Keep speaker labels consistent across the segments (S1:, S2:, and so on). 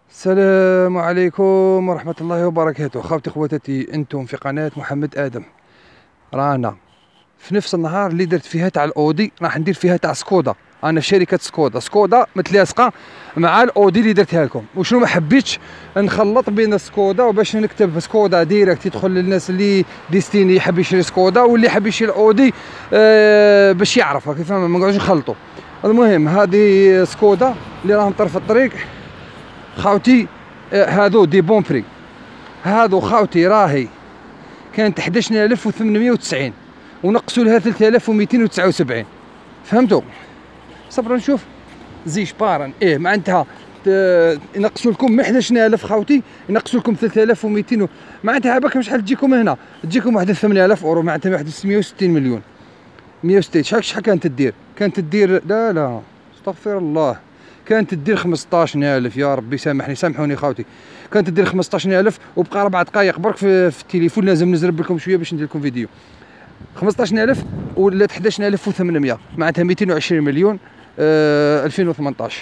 S1: السلام عليكم ورحمة الله وبركاته. خوتي خواتاتي، انتم في قناة محمد آدم. رانا في نفس النهار اللي درت فيها تاع الاودي راح ندير فيها تاع سكودا. انا في شركة سكودا متلاصقة مع الاودي اللي درتها لكم. وشنو ما حبيتش نخلط بين سكودا وباش نكتب سكودا ديريكت يدخل للناس اللي ديستيني يحب يشري سكودا واللي يحب يشري الاودي باش يعرفها كيف ما نقعدوش نخلطوا. المهم هذه سكودا اللي راهم طرف الطريق خاوتي. هذو دي بون بري. هذو خاوتي راهي كانت 11890 ونقصوا لها 3279. فهمتوا؟ صبروا نشوف زيش بارن معناتها ينقصوا لكم من 11000 خاوتي، ينقصوا لكم 3200 معناتها باك شحال تجيكم هنا؟ تجيكم واحد 8000 اورو، معناتها واحد 660 مليون. 160 شحال كانت تدير؟ كانت تدير لا استغفر الله، كانت تدير 15000. يا ربي سامحوني خاوتي، كانت تدير 15000 وبقى 4 دقائق برك في التليفون. لازم نزرب لكم شويه باش ندير لكم فيديو. 15000 ولات 11800 معناتها 220 مليون. 2018.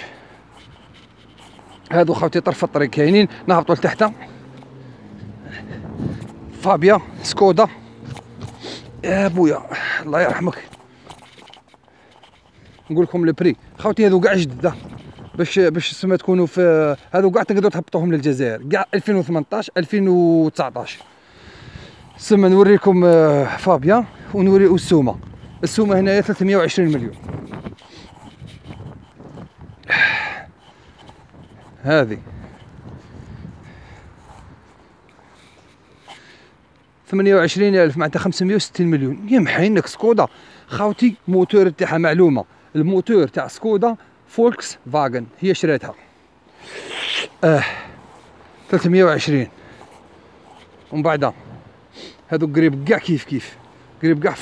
S1: هادو خاوتي طرف الطريق كاينين. نهبطوا لتحت. فابيا سكودا يا بويا الله يرحمك. نقول لكم البري خاوتي، هذو كاع جدده باش سما تكونوا في هذو كاع تقدروا تهبطوهم للجزائر كاع 2018 2019. سما نوريكم فابيا ونوري السومه هنايا 320 مليون. هذه 28000 معناتها 560 مليون. يمحينك سكودا خاوتي. موتور تاعها معلومه، الموتور تاع سكودا فولكس فاغن هي شريتها 320. ومن بعد هذو قريب كاع كيف قريب كاع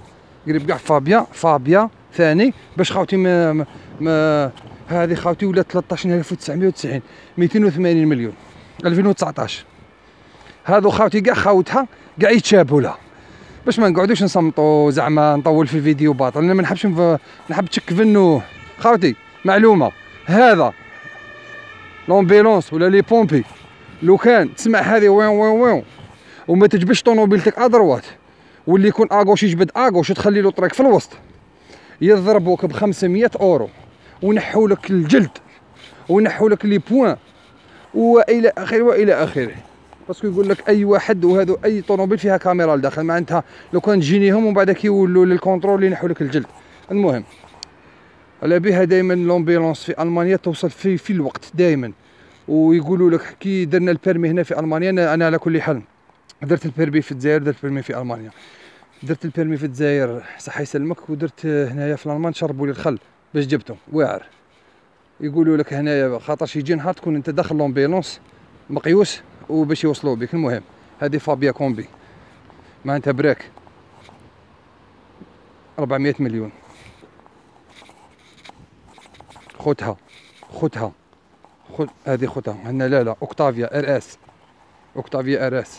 S1: فابيا ثاني باش خاوتي ما هذه خاوتي ولات 13990 280 مليون 2019. هذو خاوتي كاع خاوتها كاع يتشابهوا لها باش ما نقعدوش نصمتوا زعما نطول في الفيديو باطل. انا ما نحبش نحب تشك فنو خاوتي. معلومه هذا لومبيلونس ولا لي بومبي لو كان تسمع هذه وين وما تجبدش طوموبيلتك ادروات واللي يكون اغوش يجبد اغوش وتخلي له طريق في الوسط، يضربوك ب 500 اورو ونحوا لك الجلد ونحوا لك لي بوين والى اخره باسكو يقول لك اي واحد وهذو اي طوموبيل فيها كاميرا لداخل معناتها لو كان تجينيهم ومن بعد كيولوا للكونترول ينحوا لك الجلد. المهم على بها دائما لومبيلونس في المانيا توصل في الوقت دائما. ويقولوا لك كي درنا البيرمي هنا في المانيا، انا على كل حال درت البيرمي في الجزائر، درت البيرمي في المانيا. درت البيرمي في الجزائر صحه يسلمك، ودرت هنايا في الالمان شربوا لي الخل باش جبته واعر. يقولوا لك هنايا خاطرش يجي نهار تكون انت داخل لومبيلونس مقيوس وباش يوصلوا بك. المهم هذه فابيا كومبي معناتها براك 400 مليون. خذها هذه خذها هنا. لا اوكتافيا ار اس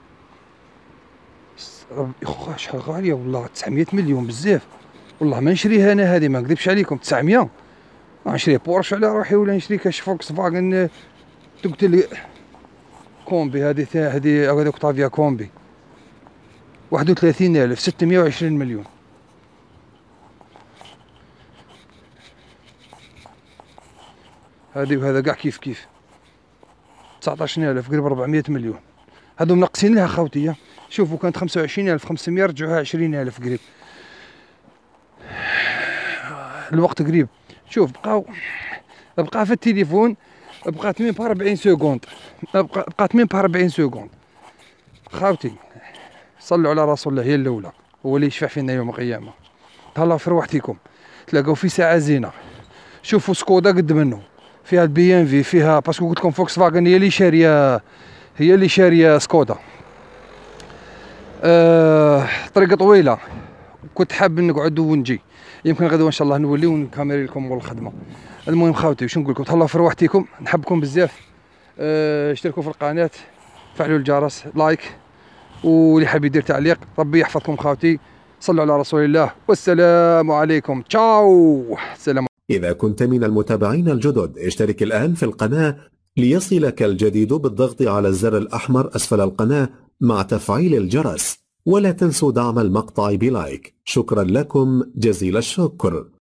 S1: شحال غاليه والله. 900 مليون بزاف والله. ما نشريها انا هذه، ما نكذبش عليكم. 900 نشري بورش على روحي ولا نشري كاش فوكس فاغن تقتل. كومبي هذه اوكتافيا كومبي 31620 620 مليون. هذه وهذا كاع كيف 19000 قريب 400 مليون. هذو منقصين لها خاوتي. شوفوا كانت 25500 رجعوها 20000 قريب. الوقت قريب. شوف بقى في التليفون بقات مين ب 40 سكوند. بقات مين ب 40 سكوند خاوتي. صلوا على رسول الله، هي الاولى هو اللي يشفع فينا يوم القيامه. تهلاو في روحتكم تلاقوا في ساعه زينه. شوفوا سكودا قد منه فيها البي ام في فيها باسكو قلت لكم فوكس فاغن هي اللي شاريه سكودا. طريقه طويله كنت حاب نقعد ونجي. يمكن غدوه ان شاء الله نولي ونكاميري لكم مول الخدمه. المهم خاوتي واش نقول لكم، تهلاو في روحتكم، نحبكم بزاف. اشتركوا في القناه، فعلوا الجرس، لايك، واللي حاب يدير تعليق. ربي يحفظكم خاوتي. صلوا على رسول الله والسلام عليكم. تشاو. سلام.
S2: إذا كنت من المتابعين الجدد اشترك الآن في القناة ليصلك الجديد بالضغط على الزر الأحمر أسفل القناة مع تفعيل الجرس، ولا تنسوا دعم المقطع بلايك. شكرا لكم جزيل الشكر.